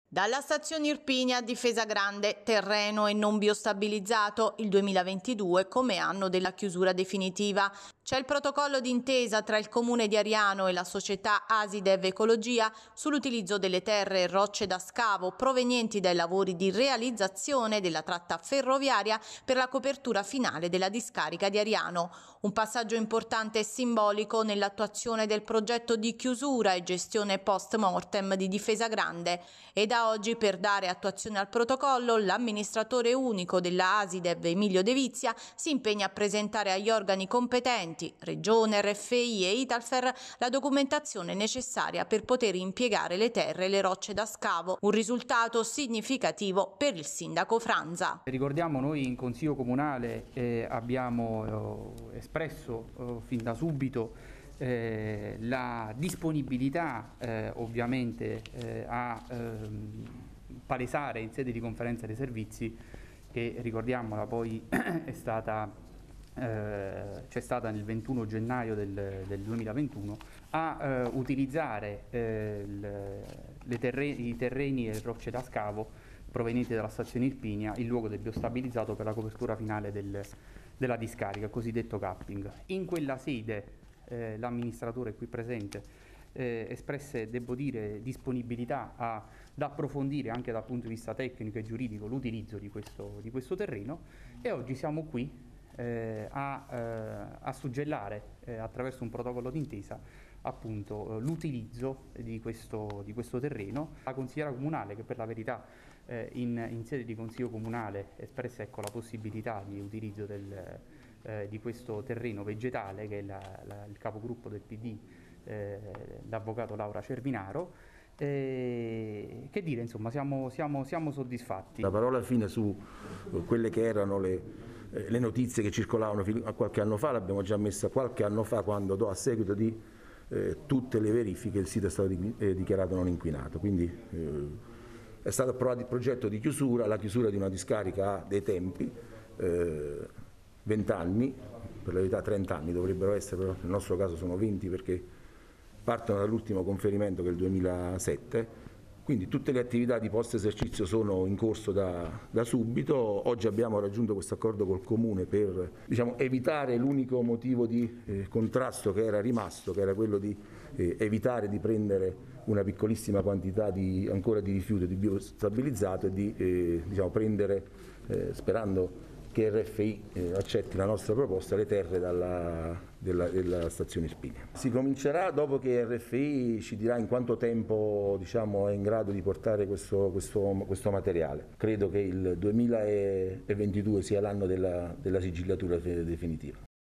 Dalla stazione Irpinia a Difesa Grande, terreno e non biostabilizzato, il 2022 come anno della chiusura definitiva. C'è il protocollo d'intesa tra il Comune di Ariano e la società Asidev Ecologia sull'utilizzo delle terre e rocce da scavo provenienti dai lavori di realizzazione della tratta ferroviaria per la copertura finale della discarica di Ariano. Un passaggio importante e simbolico nell'attuazione del progetto di chiusura e gestione post-mortem di Difesa Grande. E da oggi, per dare attuazione al protocollo, l'amministratore unico della Asidev, Emilio De Vizia, si impegna a presentare agli organi competenti, Regione, RFI e Italfer, la documentazione necessaria per poter impiegare le terre e le rocce da scavo, un risultato significativo per il sindaco Franza. Ricordiamo, noi in Consiglio Comunale abbiamo espresso fin da subito la disponibilità ovviamente a palesare in sede di conferenza dei servizi, che ricordiamola poi c'è stata nel 21 gennaio del 2021, a utilizzare i terreni e rocce da scavo provenienti dalla stazione Irpinia in luogo del biostabilizzato per la copertura finale della discarica, cosiddetto capping. In quella sede l'amministratore qui presente espresse, devo dire, disponibilità ad approfondire anche dal punto di vista tecnico e giuridico l'utilizzo di questo terreno, e oggi siamo qui a suggellare attraverso un protocollo d'intesa appunto l'utilizzo di questo terreno. La consigliera comunale, che per la verità in sede di Consiglio Comunale espressa la possibilità di utilizzo di questo terreno vegetale, che è il capogruppo del PD, l'avvocato Laura Cervinaro. Che dire, insomma, siamo soddisfatti. La parola fine su quelle che erano le notizie che circolavano fino a qualche anno fa l'abbiamo già messa qualche anno fa, quando a seguito di tutte le verifiche il sito è stato dichiarato non inquinato. Quindi è stato approvato il progetto di chiusura. La chiusura di una discarica ha dei tempi, 20 anni, per la verità 30 anni dovrebbero essere, però nel nostro caso sono 20 perché partono dall'ultimo conferimento che è il 2007. Quindi tutte le attività di post esercizio sono in corso da subito. Oggi abbiamo raggiunto questo accordo col Comune per, evitare l'unico motivo di contrasto che era rimasto, che era quello di evitare di prendere una piccolissima quantità ancora di rifiuto di biostabilizzato e di prendere, sperando che RFI accetti la nostra proposta, le terre della stazione Irpinia. Si comincerà dopo che RFI ci dirà in quanto tempo è in grado di portare questo materiale. Credo che il 2022 sia l'anno della sigillatura definitiva.